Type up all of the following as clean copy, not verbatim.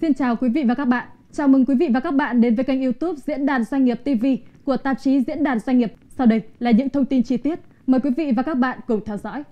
Xin chào quý vị và các bạn. Chào mừng quý vị và các bạn đến với kênh YouTube Diễn đàn Doanh nghiệp TV của tạp chí Diễn đàn Doanh nghiệp. Sau đây là những thông tin chi tiết. Mời quý vị và các bạn cùng theo dõi.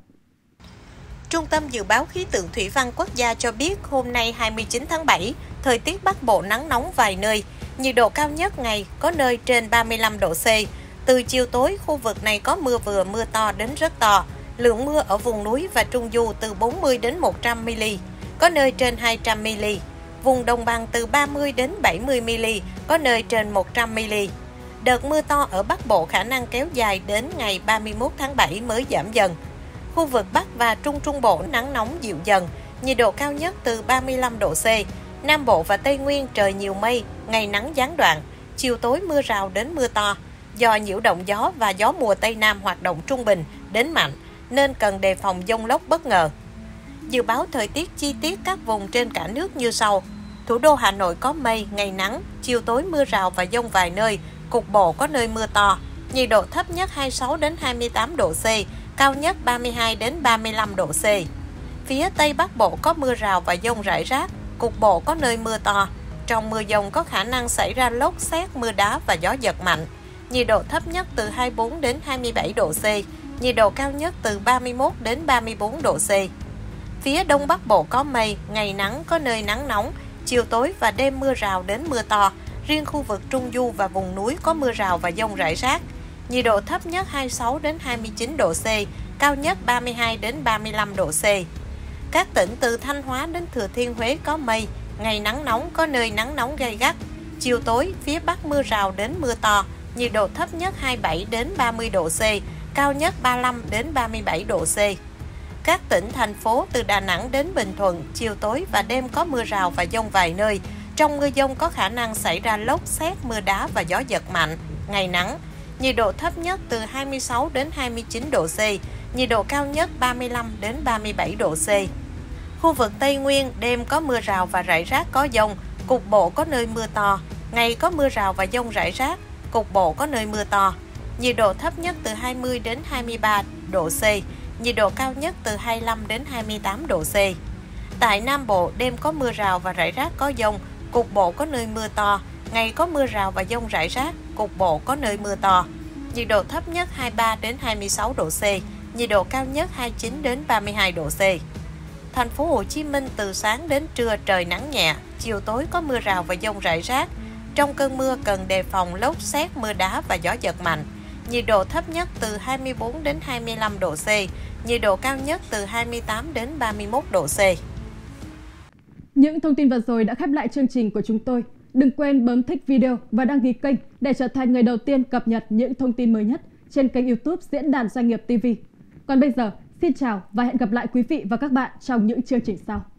Trung tâm Dự báo Khí tượng Thủy văn Quốc gia cho biết hôm nay 29 tháng 7, thời tiết Bắc Bộ nắng nóng vài nơi, nhiệt độ cao nhất ngày có nơi trên 35 độ C. Từ chiều tối, khu vực này có mưa vừa mưa to đến rất to. Lượng mưa ở vùng núi và Trung Du từ 40 đến 100 mm, có nơi trên 200 mm. Vùng đồng bằng từ 30 đến 70 mm, có nơi trên 100 mm. Đợt mưa to ở Bắc Bộ khả năng kéo dài đến ngày 31 tháng 7 mới giảm dần. Khu vực Bắc và Trung Trung Bộ nắng nóng dịu dần, nhiệt độ cao nhất từ 35 độ C. Nam Bộ và Tây Nguyên trời nhiều mây, ngày nắng gián đoạn, chiều tối mưa rào đến mưa to. Do nhiễu động gió và gió mùa Tây Nam hoạt động trung bình đến mạnh, nên cần đề phòng dông lốc bất ngờ. Dự báo thời tiết chi tiết các vùng trên cả nước như sau. Thủ đô Hà Nội có mây, ngày nắng, chiều tối mưa rào và dông vài nơi, cục bộ có nơi mưa to. Nhiệt độ thấp nhất 26 đến 28 độ C, cao nhất 32 đến 35 độ C. Phía Tây Bắc Bộ có mưa rào và dông rải rác, cục bộ có nơi mưa to. Trong mưa dông có khả năng xảy ra lốc sét, mưa đá và gió giật mạnh. Nhiệt độ thấp nhất từ 24 đến 27 độ C, nhiệt độ cao nhất từ 31 đến 34 độ C. Phía Đông Bắc Bộ có mây, ngày nắng, có nơi nắng nóng, chiều tối và đêm mưa rào đến mưa to. Riêng khu vực Trung Du và vùng núi có mưa rào và dông rải rác. Nhiệt độ thấp nhất 26 đến 29 độ C, cao nhất 32 đến 35 độ C. Các tỉnh từ Thanh Hóa đến Thừa Thiên Huế có mây, ngày nắng nóng, có nơi nắng nóng gay gắt. Chiều tối, phía Bắc mưa rào đến mưa to, nhiệt độ thấp nhất 27 đến 30 độ C, cao nhất 35 đến 37 độ C. Các tỉnh, thành phố từ Đà Nẵng đến Bình Thuận, chiều tối và đêm có mưa rào và dông vài nơi. Trong mưa dông có khả năng xảy ra lốc sét, mưa đá và gió giật mạnh, ngày nắng. Nhiệt độ thấp nhất từ 26 đến 29 độ C, nhiệt độ cao nhất 35 đến 37 độ C. Khu vực Tây Nguyên, đêm có mưa rào và rải rác có dông, cục bộ có nơi mưa to. Ngày có mưa rào và dông rải rác, cục bộ có nơi mưa to. Nhiệt độ thấp nhất từ 20 đến 23 độ C, nhiệt độ cao nhất từ 25 đến 28 độ C. Tại Nam Bộ, đêm có mưa rào và rải rác có dông, cục bộ có nơi mưa to. Ngày có mưa rào và dông rải rác, cục bộ có nơi mưa to. Nhiệt độ thấp nhất 23 đến 26 độ C, nhiệt độ cao nhất 29 đến 32 độ C. Thành phố Hồ Chí Minh từ sáng đến trưa trời nắng nhẹ, chiều tối có mưa rào và dông rải rác. Trong cơn mưa cần đề phòng lốc sét, mưa đá và gió giật mạnh. Nhiệt độ thấp nhất từ 24 đến 25 độ C, nhiệt độ cao nhất từ 28 đến 31 độ C. Những thông tin vừa rồi đã khép lại chương trình của chúng tôi. Đừng quên bấm thích video và đăng ký kênh để trở thành người đầu tiên cập nhật những thông tin mới nhất trên kênh YouTube Diễn đàn Doanh nghiệp TV. Còn bây giờ, xin chào và hẹn gặp lại quý vị và các bạn trong những chương trình sau.